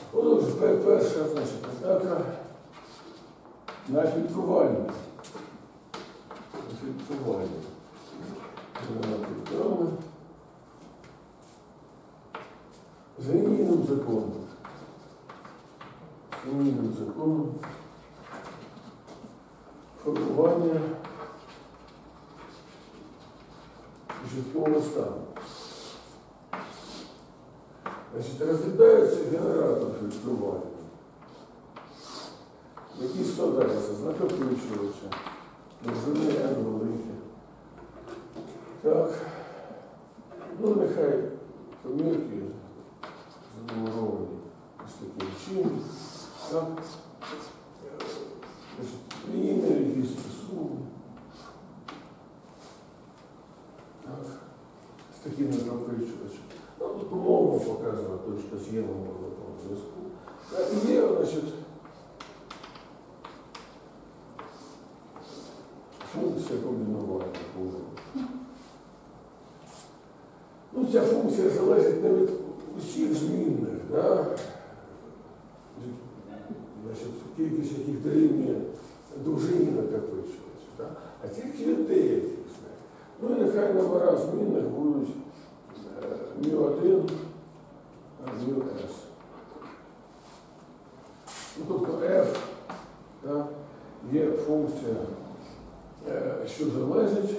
Отже, перша, значить, атака на фільтрування. За лінійним законом. За лінійним законом формування житлового стану. Значить, розглядається генератор фільтрування, який складається з накопичувача, довжини N велике. Так, ну нехай помірки занумеровані ось таким чином. Так, лінійний регістр суми. Так, з таким накопичувачем. Ну, тут, по-моєму, показана точка з'єднаного магнітного зв'язку. І є, значить, функція комбінування. Ну, ця функція залежить не від усіх змінних, да? Значить, кількість яких дорівнює довжині накопичувача, да? А тільки від деяких. Ну і нехай номера змінних будуть μ1, μs. Ну, тобто f, да, є функція, що залежить.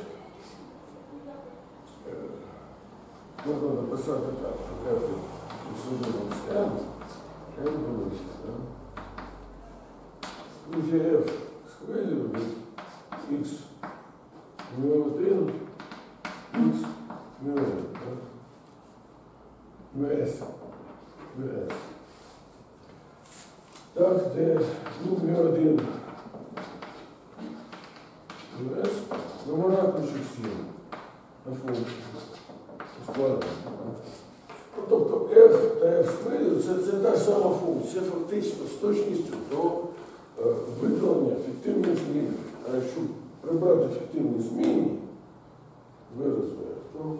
Можна написати так, що f з n, n велике. Да? Ну, є f з хвилею від x μ1, x μn. МС. Так, де μ1 МС, номера ключик 7 на функцію. Складно. Тобто f та f хвилю це та ж сама функція, фактично з точністю до виконання фіктивних змін. А якщо прибрати фіктивні зміни, вирази, то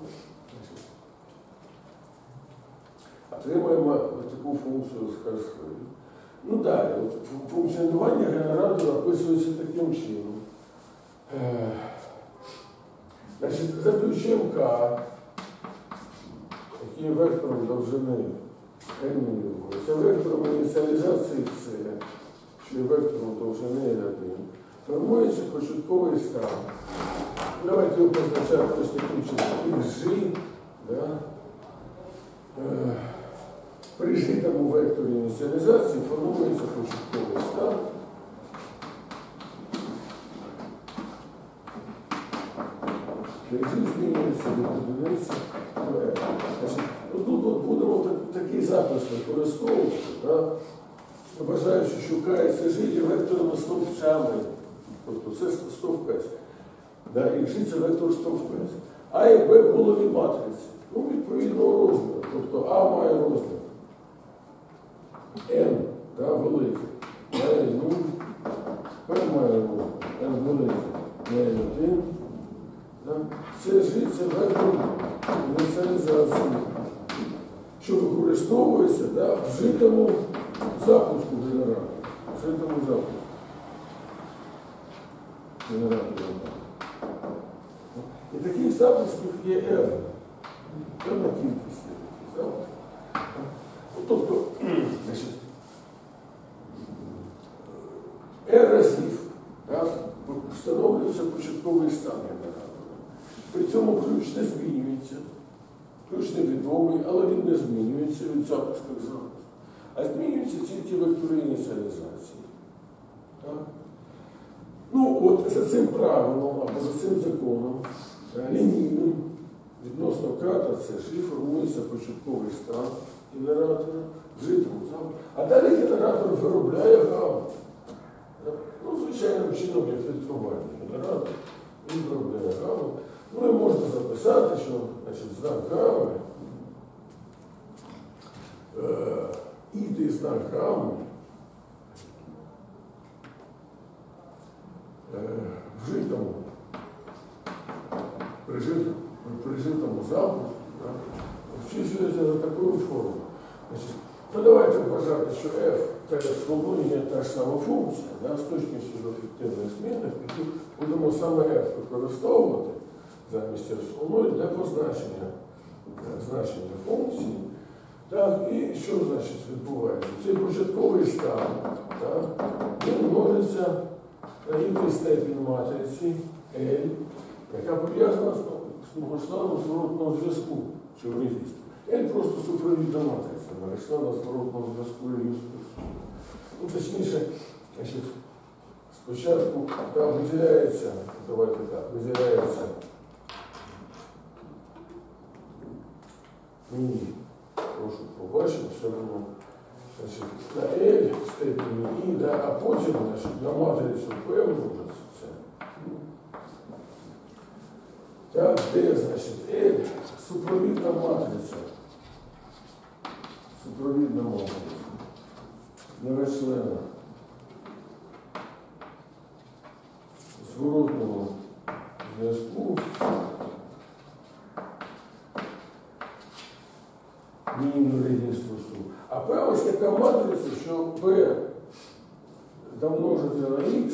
отримаємо таку функцію з хвилі. Ну далі, функціонування генератора описується таким чином. Значить, заключуємо К, який є вектором довжини n-, це вектором ініціалізації С, що є вектором довжини L1, формується початковий стан. Давайте його позначаємо ось таким чином. XG, да? При житому векторі ініціалізації формується початковий стан. XG змінюється від одиниці до R. Тут будемо такий запис використовувати, да? Вважаючи, що К і ЦЖ є векторами стовпцями. Тобто це стовп С. Да? І G це вектор стовп С. А і Б полові матриці. Ну, відповідного розміру. Тобто А має розмір N, да, великий, має 0, П має розмір N великий, має 1. Да? Це G це вектор ініціалізації, що використовується, да, в житому запуску генератора. В житому запуску генератора. І таких запусків є R. Певна кількість є таких запусків. Тобто, значить, R разів, да, встановлюється початковий стан генератора. При цьому ключ не змінюється. Ключ невідомий, але він не змінюється від запуску до запуску. А змінюються тільки вектори ініціалізації. Так? Ну, от за цим правилом, або за цим законом, лінійним, відносно ката, це G, формується початковий стан генератора, в житому запуску. А далі генератор виробляє гаму. Ну, звичайним чином, як фільтрування генератор, він виробляє гаму. Ну і можна записати, що, значить, знак гами, ідей знак гами вжитому, при житому запуску, вчислюється за такою формою. Значить, Ну давайте вважати, що f та свободі є та ж сама функція, да, з точністю до фіктивних змінних, які будемо саме f використовувати замість f свободі для позначення значення функції. Так, і що значить відбувається? Цей початковий стан, так, він множиться на який степінь матриці L, яка пов'язана з многочланом зворотного зв'язку, що в резисторі. L просто супровідна матриця, многочлана зворотного зв'язку резистору. Ну, точніше, значить, спочатку там виділяється, давайте так, виділяється мені, прошу побачити, все одно, значить, на L в степені І, да, а потім, значить, на матрицю P множиться це. Так, де, значить, L супровідна матриця. Супровідна матриця. Невчлена. Зворотного зв'язку. Мінімум резистору. А P ось така матриця, що P домножити на X,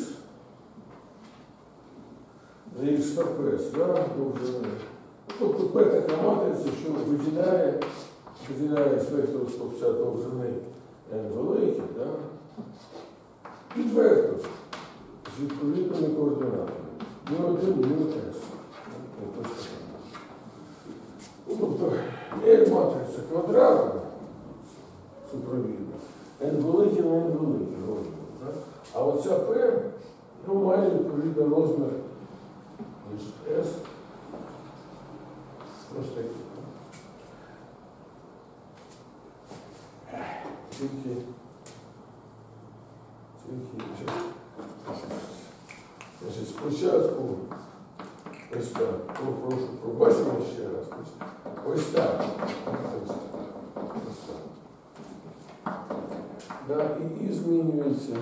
за X стопес, да, довжини. Тобто P така матриця, що виділяє з вектору стовпця довжини n великий, да, під вектор з відповідними координатами. Ні один, ні S. Тобто L матриця квадратна, супровідна, n великий на n великий розмір. Да? А оця P, ну, має відповідний розмір S. Ось такий. Тільки значить, спочатку ось так, прошу, пробачимо ще раз. Ось так. Ось так. Да, і змінюється.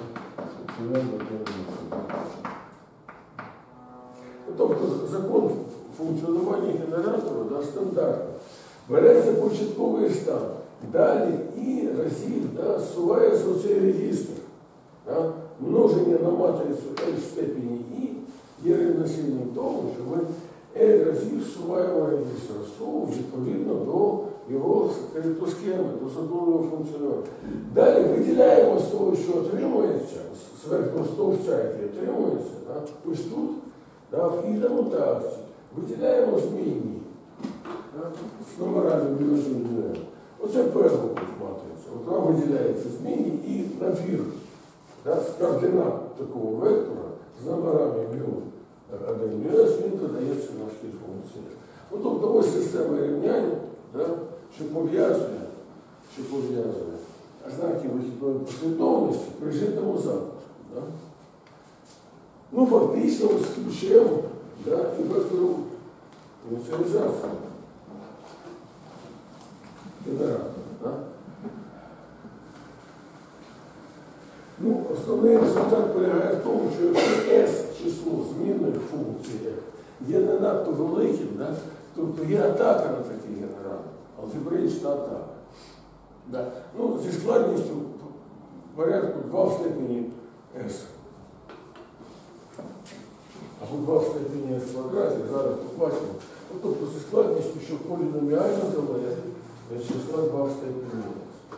Тобто закон функціонування генератора, да, стандартний. Береться початковий стан. Далі і разів, да, зсувається оцей резистор. Да. Множення на матрицю L в степені І є рівносильним тому, що ми L разів зсуваємо резистор суву відповідно до його схеми, до закону його функціонування. Далі виділяємо з того, що отримується, з верхнього стовпця, який отримується, да, ось тут, да, в і-нотації, виділяємо змінні, да, з номерами біологічної. Оце перша матриця. От вона виділяється змінні і набір, да, з координат такого вектора з номерами μ1, μs, він додається на всі функції. Ну, тобто ось система рівняння, да, що пов'язує знаки вихідної послідовності при житному запуску. Да. Ну, фактично, ось ключем, да, і вектором ініціалізації генератора. Да. Ну, основний результат полягає в тому, що якщо S число змінної функції є не надто великим, да, тобто є атака на такий генератор, алгебраїчна атака. Да. Ну, зі складністю порядку 2 в степені S. Або 2 в степені S квадраті, зараз побачимо. Ну, тобто зі складністю, що поліноміально залежить від числа 2 в степені S.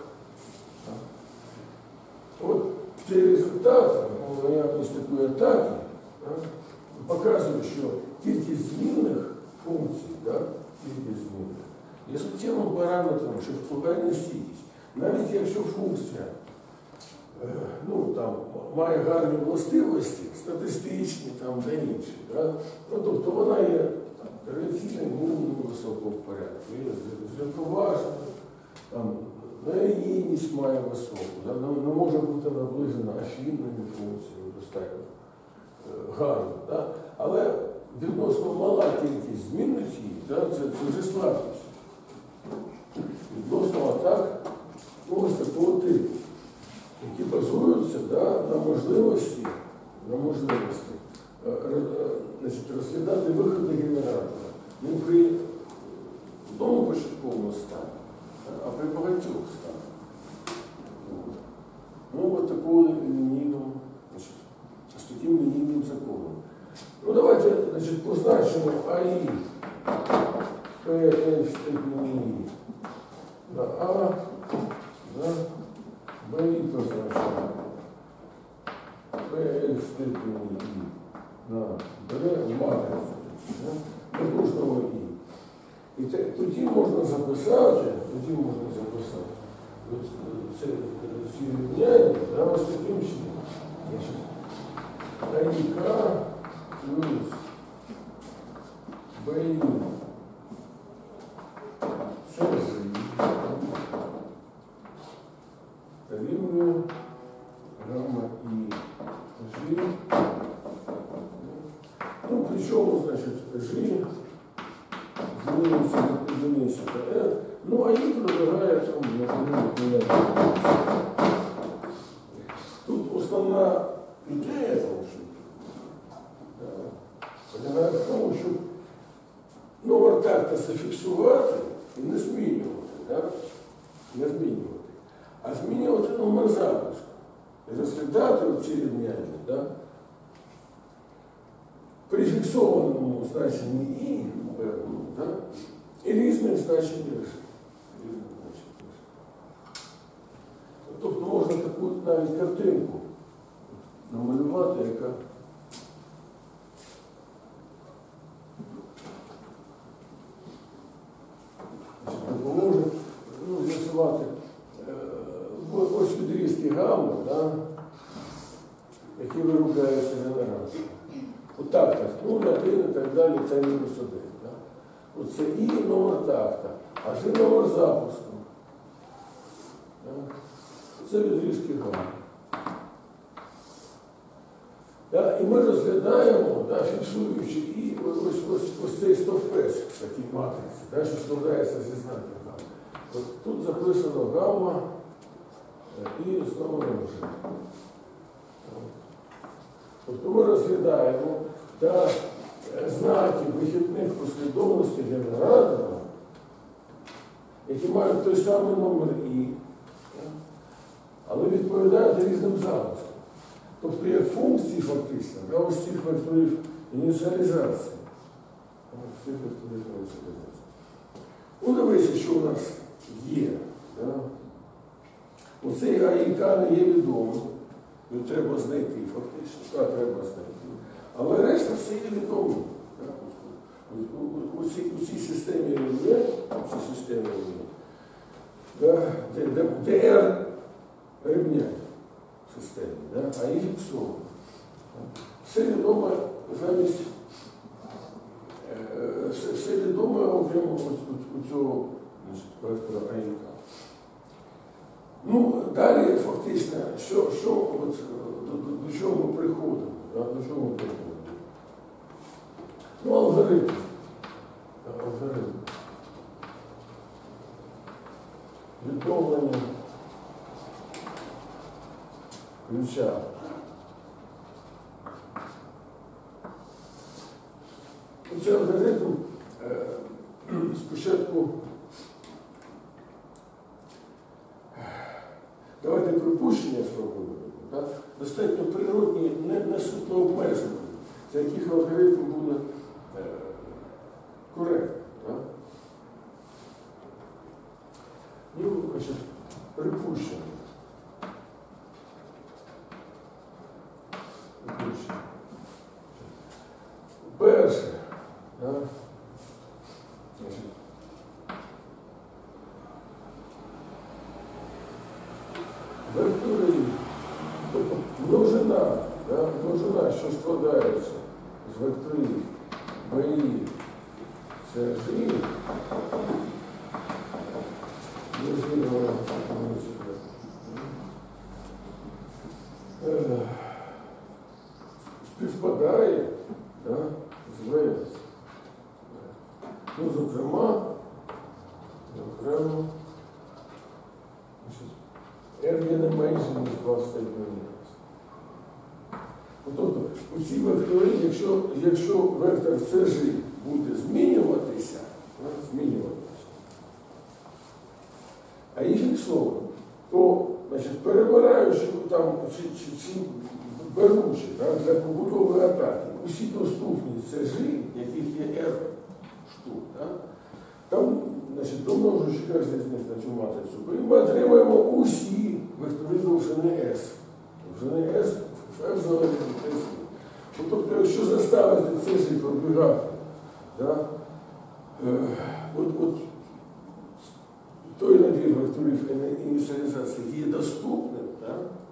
От цей результат, наявність такої атаки, да, показує, що кількість змінних функцій, да, кількість змінних, є суттєвим параметром, що впливає на стійкість. Навіть якщо функція ну, там, має гарні властивості, статистичні там, та інші, да, ну, тобто вона є корекційним мінімум високого порядку, є зв'язковажена, там, лінійність має високу, да, не може бути наближена афінними функціями достатньо гарно. Да, але відносно мала кількість змінних її, да, це вже слабкість. Відносно атак ось такого типу, які базуються, да, на можливості розглядати виходи генератора. Не при одному початковому стані, а при багатьох станах. PL в степені І на А, да, БІ позначаємо. PL в степені І на Б в матриці, да, до кожного І. І тоді можна записати, це ці рівняння, да, ось таким чином. АІК плюс БІ це Ж рівнює гамма І Ж. Ну, причому, значить, Ж змінюється від одиниці до R. Ну, а І пробігає там, наприклад, тут основна ідея того, що полягає в тому, щоб номер такта зафіксувати і не змінювати, да? Не змінювати, а змінювати номер запуску. І розглядати оці рівняння, да? При фіксованому значенні І, да? І різних значень Ж. Тобто можна таку навіть картинку намалювати, яка допоможе з'ясувати ось відрізки гамми, да, які виробляються генерацією. Отак, так, 0, 1 і так далі, це мінус 1. Да. Оце І номер такта, а Ж номер запуску. Да. Це відрізки гамми. Да, і ми розглядаємо, да, фіксуючи І ось цей стовпець в такій матриці, да, що складається зі знаків гамма. От тут записано гамма і з номером Ж. Тобто ми розглядаємо, да, знаки вихідних послідовностей генератора, які мають той самий номер І, але відповідають різним запускам. Тобто як функції фактично, да, ось цих векторів ініціалізації. Ну, дивіться, що у нас є. Да? Оцей АІК не є відомим. Його треба знайти фактично. Так, треба знайти. Але решта все є відомим. Да? У цій системі рівнянь, да? де R рівнянь в системі, да? А І фіксовано. Все відомо замість, все відомо окремо у цього вектора АІК. Ну, далі фактично, до чого ми приходимо? Да? До чого ми приходимо? Ну, алгоритм. Алгоритм. Відновлення ключа. Цей алгоритм спочатку давайте припущення зробимо. Достатньо природні, не суто обмежені, за яких алгоритм буде коректний. Ну, значить, припущення. Перше. Да? Значить, вектори, тобто множина, да? Множина, що складається з векторів БІ, це Ж, співпадає, да, з ВС. Ну, зокрема, R є не менше, ніж 2 в степені Х. Тобто, у цій векторі, якщо вектор CG буде змінюватися, а І фіксовано, то, значить, перебираючи там, чи беручи, да, для побудови атаки усі доступні CG, яких є R штук. Да? Там, значить, домножуючи кожен з них на цю матрицю, ми отримаємо усі вектори довжини S. Довжини S в F залежить від S. Тобто, якщо заставити цей пробігати, да, от той набір векторів ініціалізації, який є доступним, да,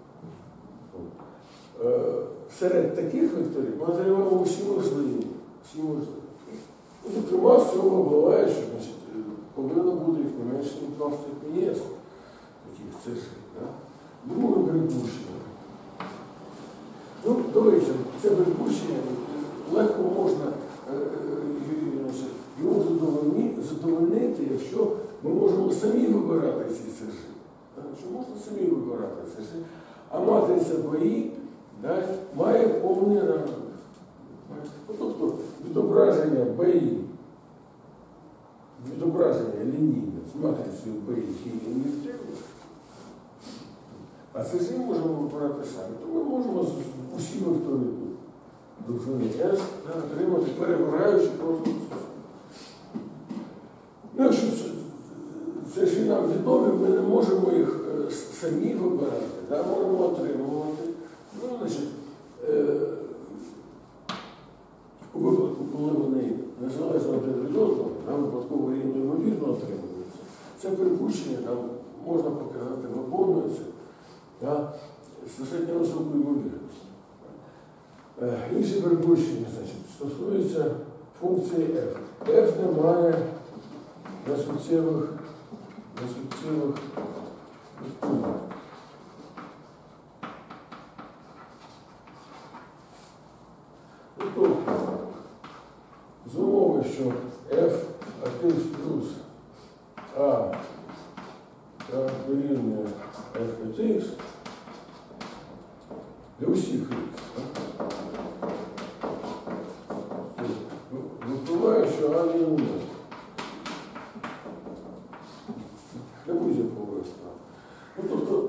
серед таких векторів ми отримаємо усі можливі. Зокрема, з цього буває, що повинно бути їх не менше, ніж 2 в степені S. Таких цежів. Да? Друге припущення. Ну, дивіться, це припущення легко можна його задовольнити, якщо ми можемо самі вибирати ці цежі. Що можна самі вибирати цежі, а матриця БІ, да, має повний ранг. Тобто відображення БІ, відображення лінійне з матрицею БІ і ін'єктивне, а цежі можемо вибирати самі. То ми можемо з усі вектори довжини S отримати, перебираючи просто. Ну, якщо цежі нам відомі, ми не можемо їх самі вибирати, да, можемо отримувати. Ну, значить, у випадку, коли вони незалежно один від одного, випадково рівно ймовірно отримуються, це припущення там можна показати, виконується, да, з достатньо високою ймовірністю. Інші припущення, значить, стосуються функції f. F не має несуттєвих векторів. Тобто, з умови, що f от x плюс a дорівнює f от x для усіх x, випливає, що a не умне. Для будь-якого вектора. Ну, тобто,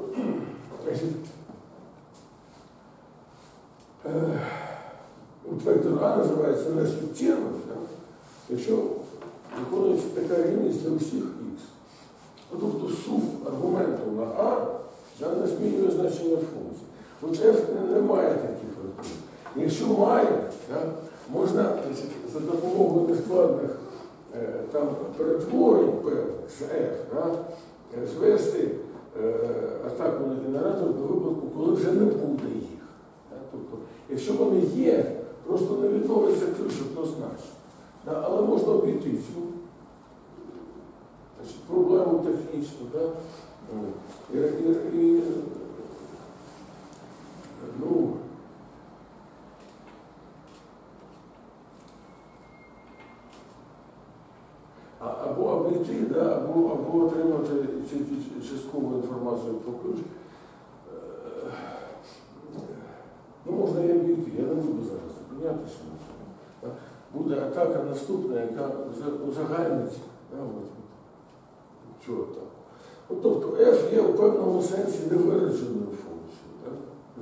вектор А називається несуттєвим, якщо виконується така рівність для усіх х. Тобто сув аргументів на А не змінює значення функції. От f не має таких векторів. Якщо має, можна за допомогою нескладних перетворень певних з f звести атаку на генератор до випадку, коли вже не буде їх. Тобто, якщо вони є, просто не відновиться ключ однозначно. Але можна обійти цю проблему технічну. Ну, або обійти, або отримати часткову інформацію про ключ. Ну, можна і обійти, я не буду зараз зупинятися на цьому. Буде атака наступна, яка узагальнить чорта. Тобто F є в певному сенсі невираженою функцією.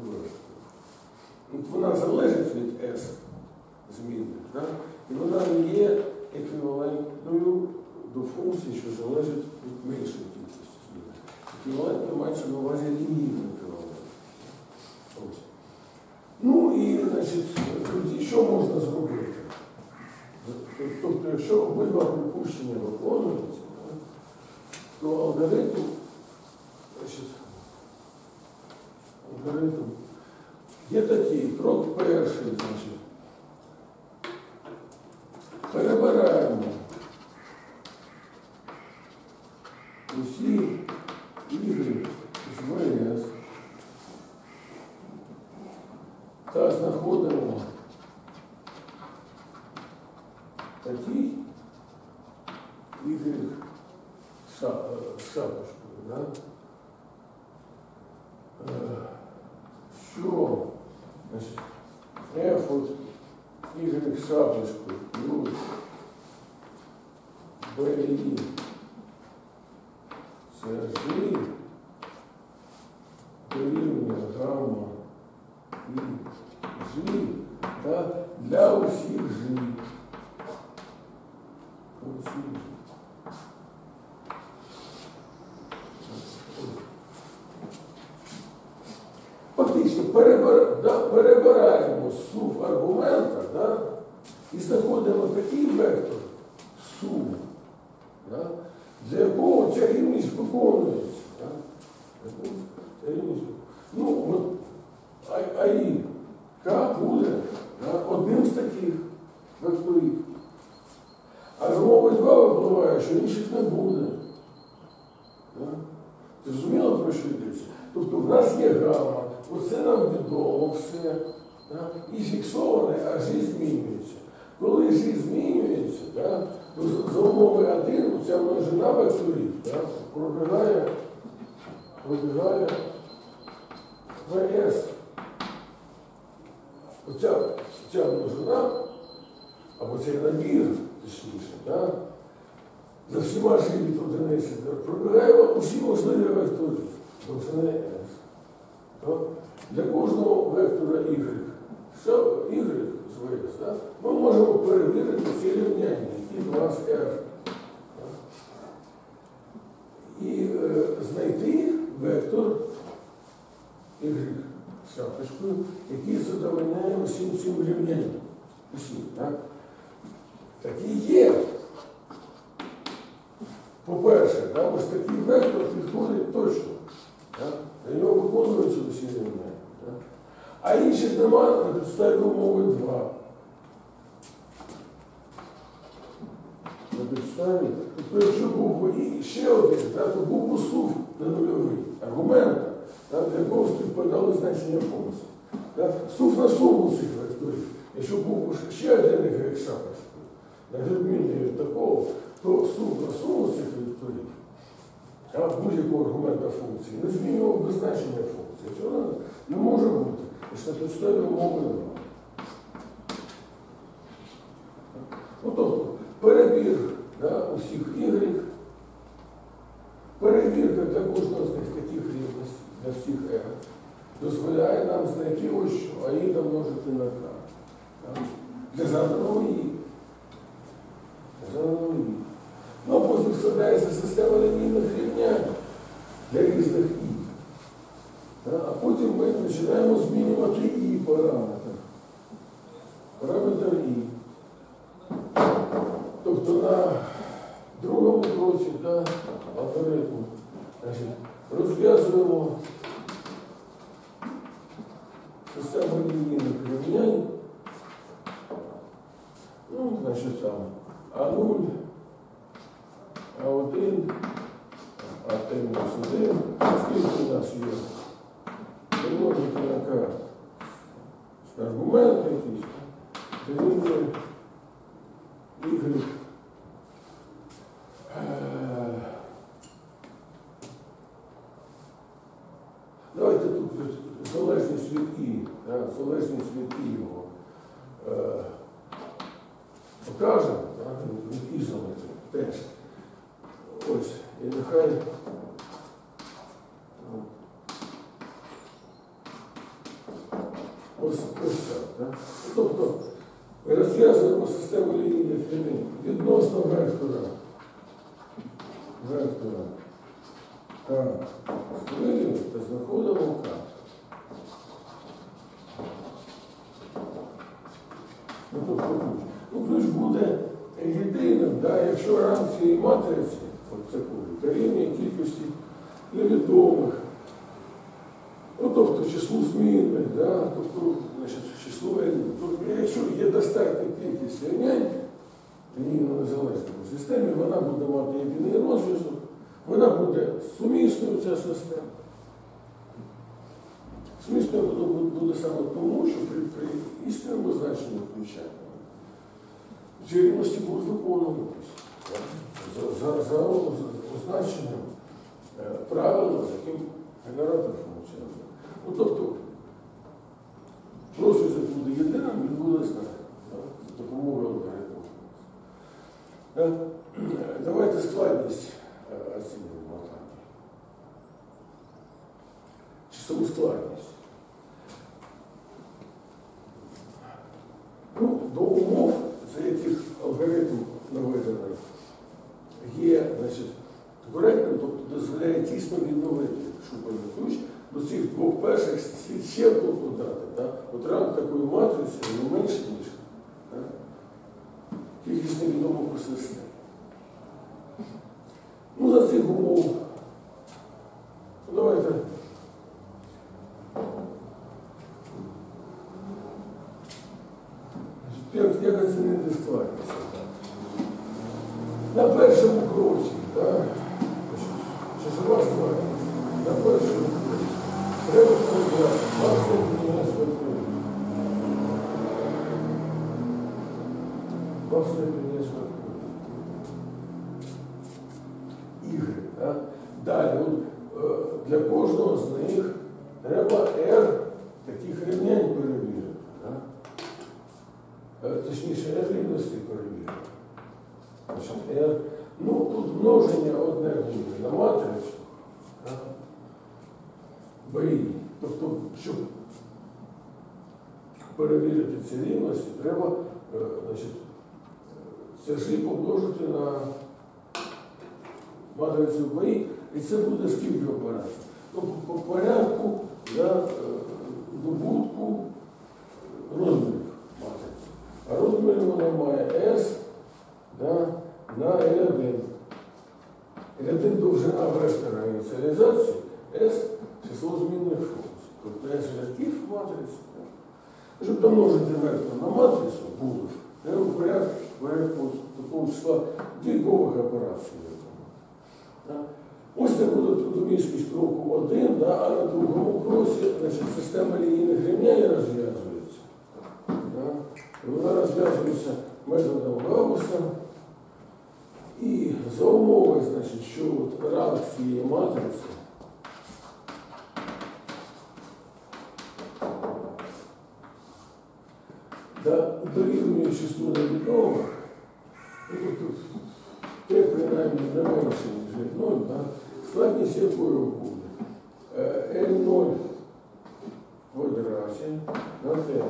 Вона залежить від S змінних, і вона не є еквівалентною до функції, що залежить від меншої кількості змінних. Еквівалентно мається на увазі лінійний еквівалент. Ну і, значить, тоді що можна зробити? Тобто, якщо обидва припущення виконуються, то алгоритм є такий. Крок перший, значить, перебираємо усі ігри з ВС та знаходимо такі ігри з шапочкою, що, значить, F от Y з шапочкою плюс BI це G дорівнює гамма і G для усіх G. фактично перебираємо сув аргумента, да, і знаходимо такий вектор суму, да, для якого ця рівність виконується. Да. Ну, от, АІ К буде, да, одним з таких векторів. А громовий 2 випливає, що інших не буде. Да. Зрозуміло, про що йдеться? Тобто в нас є гама, оце нам відомо все, да, і фіксоване, а G змінюється. Коли G змінюється, да, то за умови 1 ця множина векторів, да, пробігає ВС. Ця множина, або цей набір, точніше, да, за всіма G від одиниці пробігає усі можливі вектори довжини S. То для кожного вектора Y, Y з VS, да, ми можемо перевірити ці рівняння, які в нас R. І знайти вектор Y з шапочкою, який задовольняє усім цим рівнянням. Усім, так? Так і є. По-перше, да, ось такий вектор підходить точно. Да? Для нього виконуються усі рівняння. Да? А інших немає на підставі умови 2. На підставі. Тобто, якщо був би і ще один, да, то був би сув на нульовий аргумент, да, для якого співпадали значення функції. Да? Сув на суму цих векторів. Якщо був би ще один Y шапочкою, на відміну від такого, то сув на суму цих векторів, а будь-якого аргумента функції, не змінював би значення функції. Цього не може бути. Ось на підставі умови 2. Ну, тобто, перебір, да, усіх Y, перевірка для кожного з них таких рівностей, для всіх R, дозволяє нам знайти ось що, а І домножити на К. Для заданого І. Ну, а потім складається система лінійних рівнянь для різних І. А потім ми починаємо змінювати І параметр. Параметр І. Тобто на другому кроці, да, алгоритму, значить, розв'язуємо систему лінійних рівнянь. Ну, значить, там А0, А1, А1-1, скільки у нас є? Помножити на К. Аргумент якийсь. Дорівнює Y. Давайте тут залежність від І, да, залежність від І його покажемо, да, від І залежить теж. Ось, і нехай ось так. Да? Тобто ми розв'язуємо систему лінійних рівнянь відносно вектора К хвилі та знаходимо К. Ну, тобто, ключ буде єдиним, да, якщо ранг цієї матриці, дорівнює кількості невідомих. Ну, тобто числу змінних, да, тобто, значить, число, тобто, якщо є достатня кількість рівнянь лінійно незалежної системи, вона буде мати єдиний розв'язок, вона буде сумісною, ця система. Сумісною буде саме тому, що при істинному значенні ключа ці рівності будуть виконуватися за означенням правила, з яким генератор функціонує. Ну, тобто, розв'язок буде єдиним, він буде знати за допомогою алгоритму. Давайте складність оцінюємо так. Часову складність. Ну, до умов, за яких алгоритм наведений, є, значить, коректним, тобто дозволяє тісно відновити шуканий ключ до цих двох двох перших слід ще одну додати. Да? От ранг такої матриці не менше, ніж кількість невідомих у системі. Ну, за цих умов. Давайте. Як оцінити складність? На першому кроці, так, часова складність, на першому кроці, треба перебрати власне спектrum. Власне спектrum. Ігри, так? Далі, для кожного з них треба R таких рівнянь перевірити. Точніше, R рівності перевірити. R, ну, тут множення одне буде на матрицю BI. Тобто, щоб перевірити ці рівності, треба це ж помножити на матрицю BI, і це буде скільки операцій? Ну, по порядку добутку розмірів матриці. А розмірів вона має S на L1. L1 довжина вектора ініціалізації, S число змінних функцій. Тобто S рядків в матриці. Щоб домножити вектор на матрицю, буде, треба порядку такого числа двійкових операцій. Ось це буде трудомісткість кроку 1, а на другому кроці система лінійних рівнянь розв'язується. Вона розв'язується методом Гаусса. І за умови, що ранг цієї матриці дорівнює числу невідомих, тут те принаймні не менше, ніж 0, складність якої буде L0 в квадраті на t.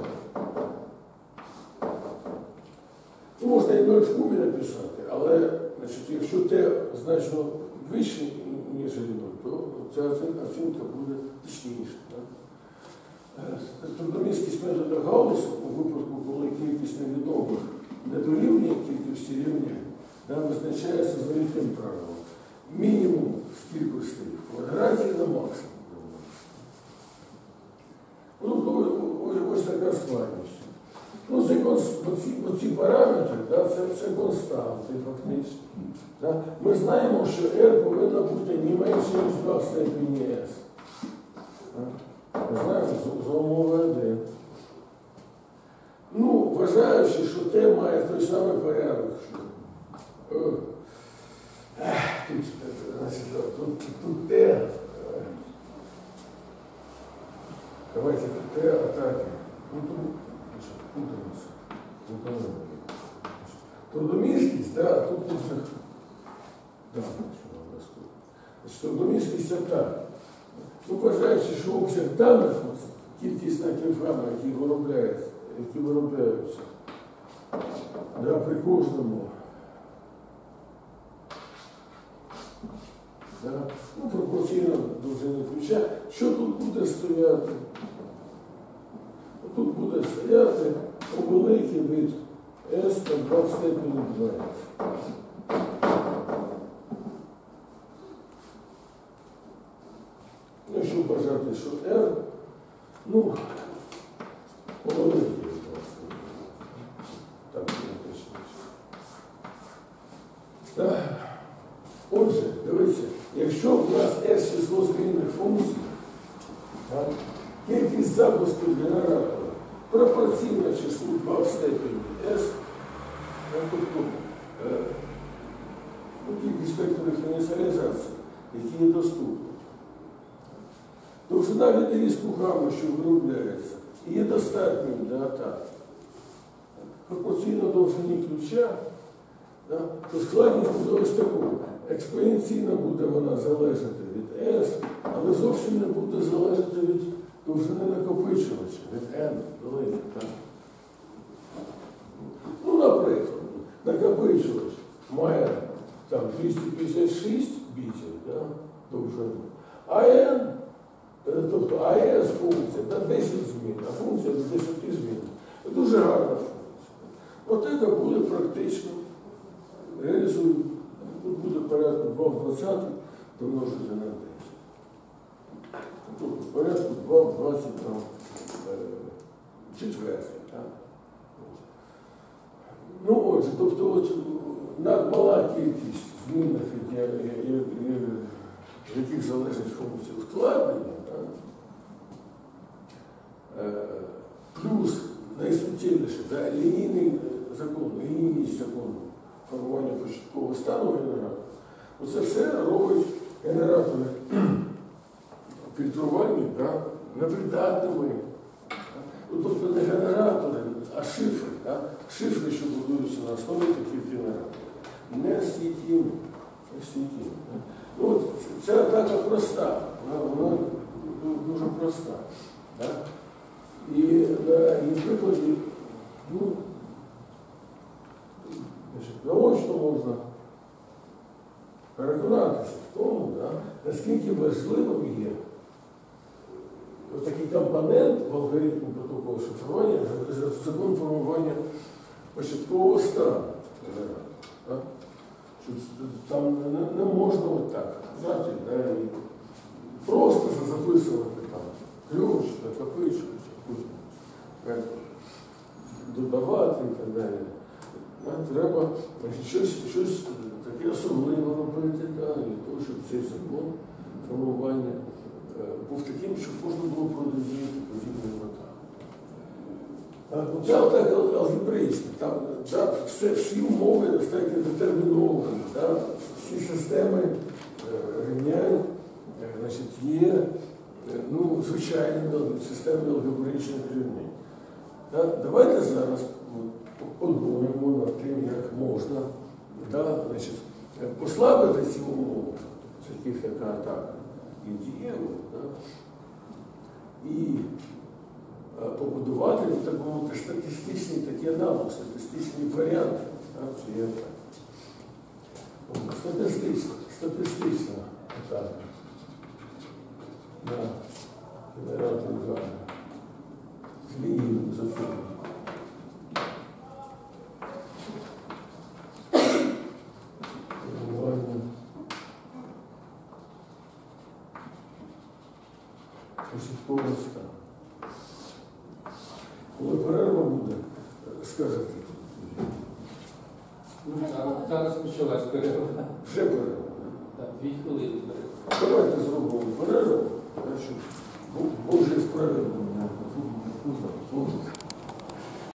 Можна і 0 в кубі написати, але якщо t значно вище, ніж 0, то ця оцінка буде точніша. Трудомісткість методу Гаусса у випадку, коли кількість невідомих не дорівнює кількості рівнянь, визначається за яким правилом. Мінімум з кількості в квадраті на максимум. Ось така складність. Ну, ці параметри, це константи фактично. Ми знаємо, що R повинна бути не менше, ніж 2 в степені S. Ми знаємо, за умови 1. Ну, вважаючи, що T має той самий порядок, що тут T, давайте T атаки. Трудомісткість, трудомісткість атаки. Ну, вважаючи, що обсяг даних, кількість накривами, які виробляються при кожному, пропорційно довжини ключа, що тут буде стояти? Тут буде стояти великий від S на 2 в степені 20. Ну, що вважати, що R, великий від 20. Так, не точніше. Отже, дивіться, якщо в нас S число змінних функцій, кількість запусків генератора пропорційна числу 2 в степені S, тобто кількість векторів ініціалізації, які є доступні. Довжина відрізку гамма, що виробляється, є достатньою для атаки. Пропорційно довжині ключа, то складність буде ось такою. Експоненційно буде вона залежати від S, але зовсім не буде залежати від довжини накопичувача, від N великий. Ну, наприклад, накопичувач має 256 бітів довжину, а N, тобто Тобто АЕС функція до 10 змін, а функція до 10 змін. Дуже гарна функція. От це буде практично. Реалізуємо. Тут буде порядку 2 в 20 помножити на 10. Тобто порядку 2 в 24. Ну отже, тобто от, надмала кількість змінних, яких залежить функція ускладнення, плюс найсуттєвіше, лінійний закон, лінійність закону формування початкового стану генератора. Оце все робить генератори фільтрування непридатними. Тобто не генератори, а шифри. Шифри, що будуються на основі таких генераторів. Не стійкими. Ну, от, ця атака проста, вона дуже проста. І на її прикладі, наочно можна переконатися в тому, наскільки важливим є такий компонент в алгоритмі протоколу шифрування, закон формування початкового стану. Що там не можна отак взяти, і просто записувати там ключ, накопичувач, додавати і так далі. Треба щось таке особливе робити, для того, щоб цей закон формування був таким, щоб можна було продовжити подібні атаки. Ця атака алгебраїчна, там всі умови достатньо детерміновані, всі системи рівнянь є звичайними системами алгебраїчних рівнянь. Давайте зараз подумаємо над тим, як можна послабити ці умови, таких яка атака і дієва, і побудувати, так мовити, статистичний такий аналог, статистичний варіант цієї атаки. Статистична атака на генератор газу з лінією закону. Початкового стану. Коли перерва буде, скажете. Зараз почалась перерва. Вже перерва. Так, 2 хвилини перерва. Давайте зробимо перерву, бо вже з перервою.